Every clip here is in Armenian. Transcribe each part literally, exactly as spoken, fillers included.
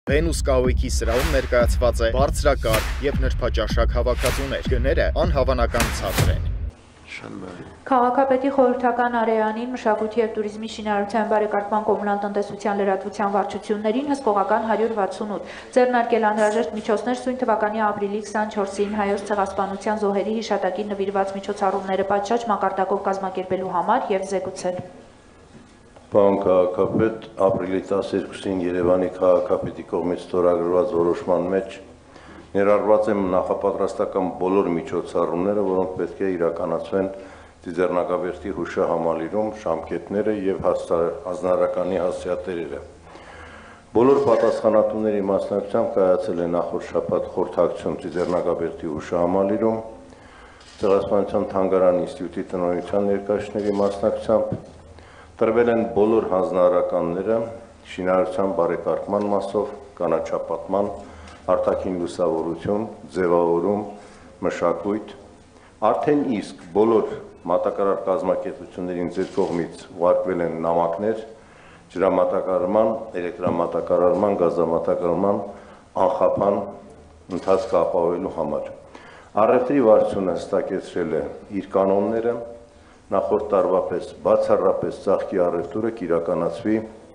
Վենուս կահույքի սրահում ներկայացված է բարձրակարգ եւ նրբաճաշակ հավաքածուներ, գները անհավանական ցածր են։ Քաղաքապետի խորհրդական արեանին մշակույթի և տուրիզմի շինարարության բարեկարգման կոմունալ տնտեսության լրատվության վարչություններին հսկողական հարյուր վաթսունութ ձեռնարկել անհրաժեշտ միջոցներ սույն թվականի ապրիլի քսանչորսին հայոց ցեղասպանության զոհերի հիշատակին նվիրված միջոցառումները պատշաճ մակարդակով կազմակերպելու համար և զեկուցել։ Պարոն քաղաքապետ, ապրիլի տասներկուսին Երևանի քաղաքապետի կողմից ստորագրված որոշման մեջ ներառված են նախապատրաստական բոլոր միջոցառումները, որոնք պետք է իրականացվեն Ծիծեռնակաբերդի հուշահամալիրում, ժամկետները եւ հանրականի հասցեատերերը։ Բոլոր պատասխանատուների մասնակցությամբ կայացել է նախորդ շաբաթ խորհրդակցություն Ծիծեռնակաբերդի հուշահամալիրում, Ցեղասպանության թանգարան ինստիտուտի տնօրինության ներկայացուցիչների մասնակցությամբ, տրվել են բոլոր հանձնարարականները շինարարության բարեկարգման մասով, կանաչապատման, արտաքին լուսավորություն, ձևավորում, մշակույթ, արդեն իսկ բոլոր մատակարար կազմակերպություններին ձեր կողմից ուղարկվել են նամակներ ջրամատակարարման, էլեկտրամատակարարման, գազամատակարարման անխափան ընթացքը ապահովելու համար։ Առևտրի վարչությունը հստակեցրել է իր կանոնները, նախորդ տարվա պես բացառապես ծաղկի առևտուրը կիրականացվի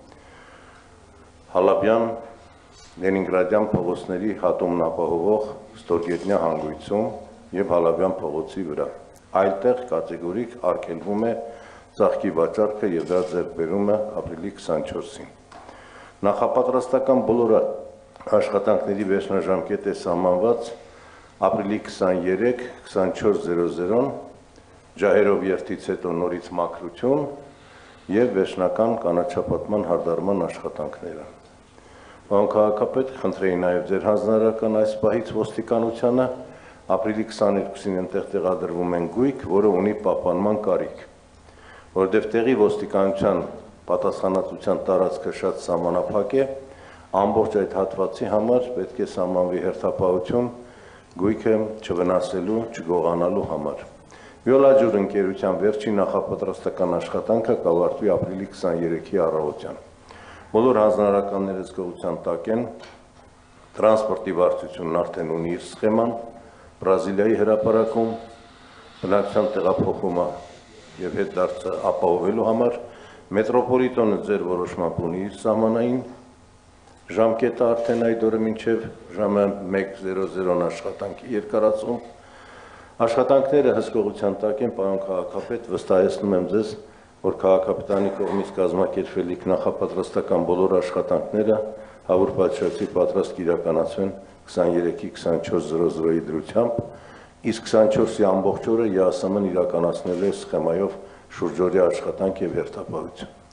Հալաբյան Լենինգրադյան փողոցների հատումն ապահովող ստորգետնյա հանգույցում եւ Հալաբյան փողոցի վրա։ Այլտեղ կատեգորիկ արգելվում է ծաղկի վաճառքը եւ դրա ձեռքբերումը ապրիլի քսանչորսին։ Նախապատրաստական բոլոր աշխատանքների վերջնաժամկետ է սահմանված ապրիլի քսաներեք քսանչորս ջահերով երթից հետո նորից մաքրություն եւ վերջնական կանաչապատման հարդարման աշխատանքները։ Պարոն քաղաքապետ, խնդրեի նաև ձեր հանձնարարական այս պահից ոստիկանությանը ապրիլի քսաներկուսին այնտեղ տեղադրվում են գույք, որը ունի պահպանման կարիք, որովհետև տեղի ոստիկանության պատասխանատվության տարածքը շատ սահմանափակ է, ամբողջ այդ հատվածի համար պետք է սահմանվի հերթապահություն գույքը չվնասելու, չգողանալու համար։ Վիոլաջուր ընկերության վերջին նախապատրաստական աշխատանքը կավարտվի ապրիլի քսաներեքի առավոտյան։ Բոլոր հանձնարարականները զգովության տակ են, տրանսպորտի վարչությունն արդեն ունի իր սխեման, Բրազիլիայի հրապարակում բնակչության տեղափոխումը եւ հետդարձը ապահովելու համար, մետրոպոլիտոնը ձեր որոշմամբ ունի իր սահմանային ժամկետը արդեն այդ օրը մինչև ժամը մեկ զերո աշխատանքի երկարացում։ Աշխատանքները հսկողության տակ են, պարոն քաղաքապետ, վստահեցնում եմ ձեզ, որ քաղաքապետանի կողմից կազմակերպվելիք նախապատրաստական բոլոր աշխատանքները հավուր պատշաճի պատրաստ կիրականացվեն քսաներեքի քսանչորս դրությամբ, իսկ քսանչորսի ամբողջ օրը ԵԱՍՄ-ն իրականացնել է սխեմայով շուրջօրյա աշխատանք եւ հերթապահություն։